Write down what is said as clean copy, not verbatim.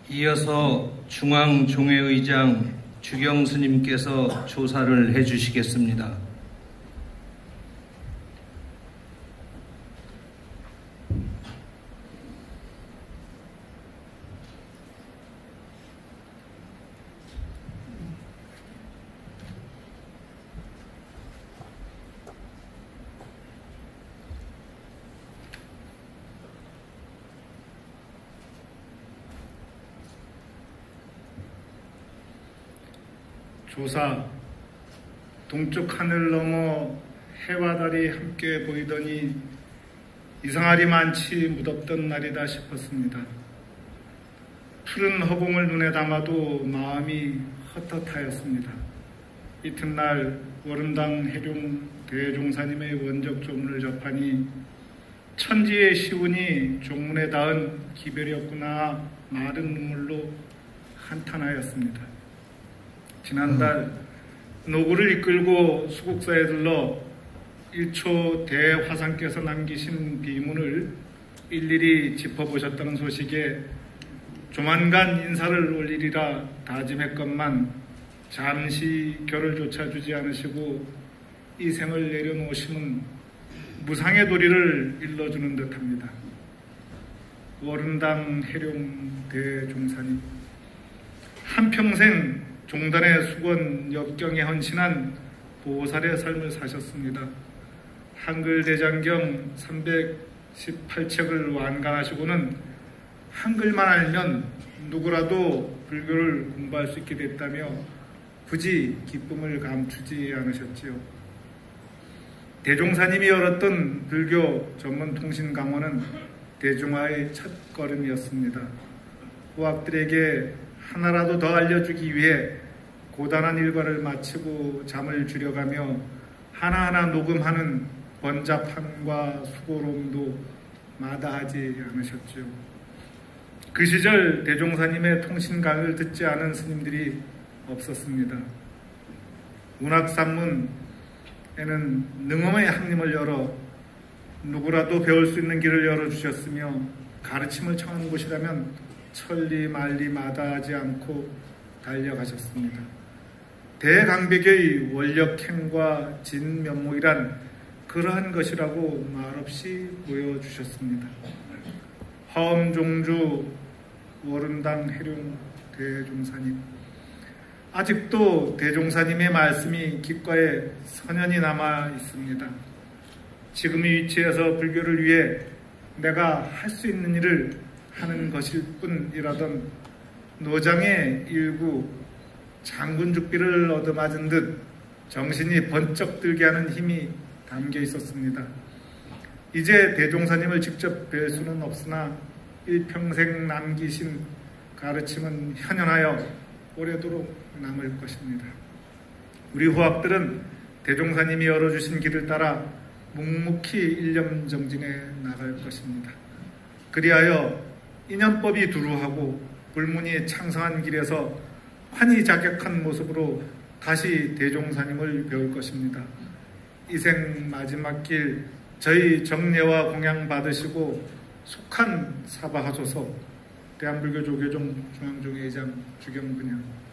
이어서 중앙종회의장 주경 스님께서 조사를 해주시겠습니다. 조사, 동쪽 하늘 너머 해와 달이 함께 보이더니 이상하리 많지 무덥던 날이다 싶었습니다. 푸른 허공을 눈에 담아도 마음이 헛헛하였습니다. 이튿날 워른당 해룡 대종사님의 원적 조문을 접하니 천지의 시운이 종문에 닿은 기별이었구나 마른 눈물로 한탄하였습니다. 지난달 노구를 이끌고 수국사에 들러 일초 대화상께서 남기신 비문을 일일이 짚어보셨다는 소식에 조만간 인사를 올리리라 다짐했건만 잠시 결을조차 주지 않으시고 이 생을 내려놓으심은 무상의 도리를 일러주는 듯합니다. 워른당 해룡 대종사님, 한평생 종단의 수건 역경에 헌신한 보살의 삶을 사셨습니다. 한글 대장경 318책을 완간하시고는 한글만 알면 누구라도 불교를 공부할 수 있게 됐다며 굳이 기쁨을 감추지 않으셨지요. 대종사님이 열었던 불교 전문 통신 강원은 대중화의 첫걸음이었습니다. 후학들에게 하나라도 더 알려주기 위해 고단한 일과를 마치고 잠을 줄여가며 하나하나 녹음하는 번잡함과 수고로움도 마다하지 않으셨죠. 그 시절 대종사님의 통신 강의를 듣지 않은 스님들이 없었습니다. 문학산문에는 능엄의 학림을 열어 누구라도 배울 수 있는 길을 열어주셨으며 가르침을 청하는 곳이라면 천리 만리 마다하지 않고 달려가셨습니다. 대강백의 원력행과 진면목이란 그러한 것이라고 말없이 보여주셨습니다. 화엄종주 워른당 해룡 대종사님, 아직도 대종사님의 말씀이 귓가에 선연히 남아 있습니다. 지금의 위치에서 불교를 위해 내가 할 수 있는 일을 하는 것일 뿐이라던 노장의 일구 장군죽비를 얻어맞은 듯 정신이 번쩍 들게 하는 힘이 담겨 있었습니다. 이제 대종사님을 직접 뵐 수는 없으나 일평생 남기신 가르침은 현현하여 오래도록 남을 것입니다. 우리 후학들은 대종사님이 열어주신 길을 따라 묵묵히 일념정진해 나갈 것입니다. 그리하여 인연법이 두루하고 불문이 창성한 길에서 환히 자격한 모습으로 다시 대종사님을 배울 것입니다. 이생 마지막 길 저희 정례와 공양 받으시고 속한 사바하소서. 대한불교 조계종 중앙종회의장 주경근양.